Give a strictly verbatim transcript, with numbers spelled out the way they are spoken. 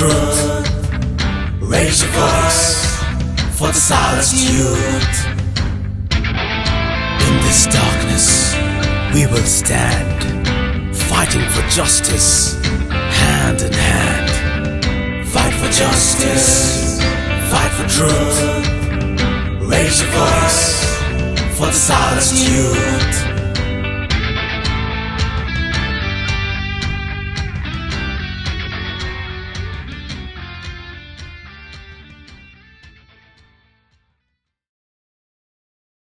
truth. Raise your voice for the silenced youth. In this darkness we will stand, fighting for justice, hand in hand. Fight for justice, fight for truth. Raise your voice for the silenced youth.